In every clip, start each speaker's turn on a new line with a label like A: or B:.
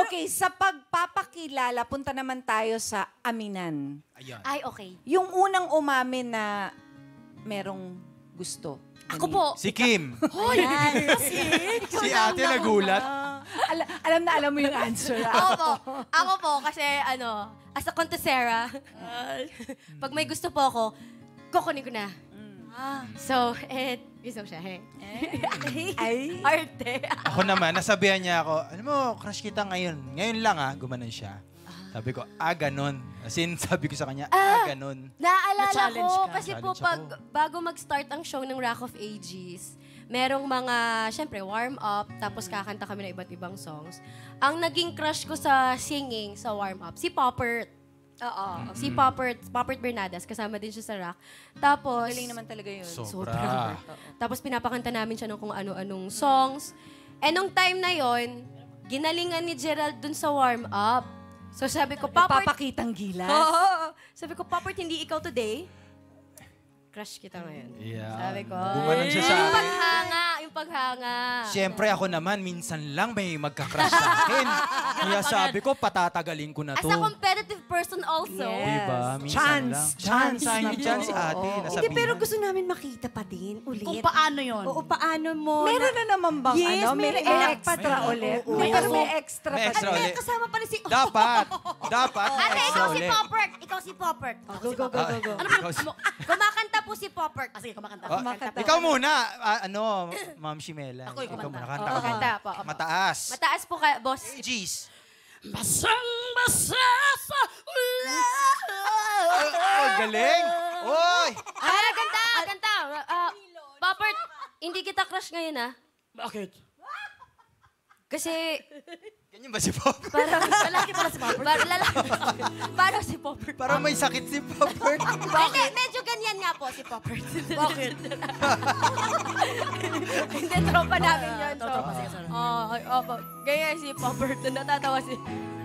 A: Okay, sa pagpapakilala, punta naman tayo sa aminan.
B: Ayun.
C: Ay, okay.
A: Yung unang umamin na merong gusto.
C: Ako po.
B: Si Kim.
C: Hoy!
B: Si ate nagulat.
A: Alam mo yung answer.
C: Ako po, kasi as a contestera, pag may gusto po ako, kukunin ko na. So, gusto ko siya,
A: Ay.
C: Arte.
B: Ako naman, nasabihan niya ako, alam mo, crush kita ngayon. Ngayon lang gumanon siya. Sabi ko, ganun. As in, sabi ko sa kanya, ganun.
C: Naaalala
D: Na-challenge
C: ko,
D: ka.
C: kasi po bago mag-start ang show ng Rock of Ages, merong mga, syempre, warm-up, tapos kakanta kami ng iba't ibang songs. Ang naging crush ko sa singing, sa warm-up, si Poppert. Oo. Si Poppert Bernadas, kasama din siya sa rock. Tapos...
A: Galing naman talaga yun.
B: Sobra.
C: Tapos pinapakanta namin siya ng kung ano-anong songs. And nung time na yon, ginalingan ni Gerald dun sa warm-up. So sabi ko, Poppert...
A: Papakitang gilas.
C: Oo. Sabi ko, Poppert, hindi ikaw today. Crush kita ngayon.
B: Yeah.
C: Sabi ko.
B: Gumanon siya sa
C: Yung
B: akin.
C: paghanga.
B: Siyempre ako naman, minsan lang may magka-crush sa akin. Kaya sabi ko, patatagalin ko na
C: As
B: to.
C: a competitive person also.
B: Diba? Minsan
A: Chance.
B: lang.
A: Chance
B: Sayang
A: na
B: yung chance
A: to.
B: ate.
A: Oo.
B: Nasabihan.
E: Hindi, pero gusto namin makita pa din ulit.
D: Kung paano yun?
E: Oo, paano mo?
A: Meron na naman bang
E: Yes,
A: may
E: may
A: extra
E: may-
A: ulit?
E: oo.
A: May, pero may
B: May
A: extra pa.
B: extra
A: din.
B: ulit.
E: Kasama pa rin si...
B: Dapat. Dapat. may
C: Ate,
B: extra
C: ikaw si
B: ulit.
C: Poppert. Ikaw si Poppert.
A: Go.
B: Ikaw si-
C: Kumakanta po si Poppert.
D: Sige, kumakanta.
B: Oh, ikaw muna. Ma'am Shimela.
D: Ako,
B: Ikaw
D: kumanta.
B: muna. Kanta ka
C: Kanta
B: muna.
C: po.
B: Mataas.
C: Mataas po ka, boss.
B: Jeez.
D: Basang-basa sa
B: Galing. Oy.
C: Kanta. Poppert, hindi kita crush ngayon,
D: Bakit?
C: Kasi
B: Ganyan ba si Pop?
C: parang lalaki pala si Poppert. Parang si Poppert.
B: Parang may sakit si Popper.
C: Hindi, medyo ganyan nga po si Poppert.
D: Bakit?
C: Hindi, tropa namin yun. So,
D: Tropa, sige, sorry.
C: ganyan si Poppert. Natatawa si...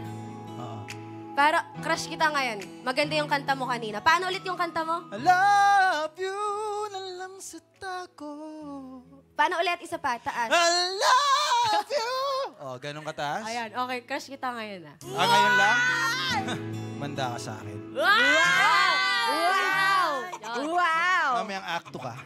C: Pero crush kita ngayon. Maganda yung kanta mo kanina. Paano ulit yung kanta mo?
B: I love you na lang sa tako.
C: Paano ulit? Isa pa, taas.
B: I love you. Ganun kataas?
C: Ayan, okay. Crush kita ngayon,
B: Ngayon lang? Manda ka sa akin.
A: Wow!
B: Mamayang akto ka.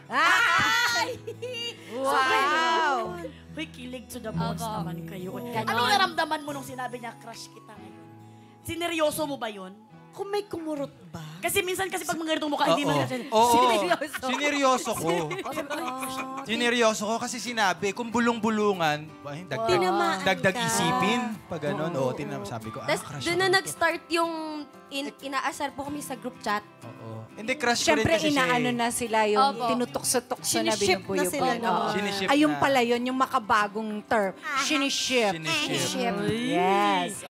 A: Wow!
D: Uy, kilig to the bones
C: Opo.
D: naman kayo.
C: Ganon.
D: Anong naramdaman mo nung sinabi niya, crush kita ngayon? Sineryoso mo ba yun?
E: Kung may kumurot ba?
D: Kasi minsan pag mga ganitong mukha, hindi mo na
B: Sineryoso ko. Sineryoso ko kasi sinabi, kung bulong-bulungan, dagdag isipin. Pag ganun, sabi ko,
C: Tapos
B: crush
C: doon na
B: ako.
C: nag-start yung inaasar po kami sa group chat.
B: Oo. Hindi, crush ko rin
A: Siyempre,
B: kasi siya
A: inaano na sila yung
C: Opo.
A: tinutukso-tukso na
E: Siniship na
A: binubuyo.
E: sila, no?
B: Siniship
A: Ayun
B: na.
A: pala yun, yung makabagong term. Siniship.
B: Siniship.
A: Yes.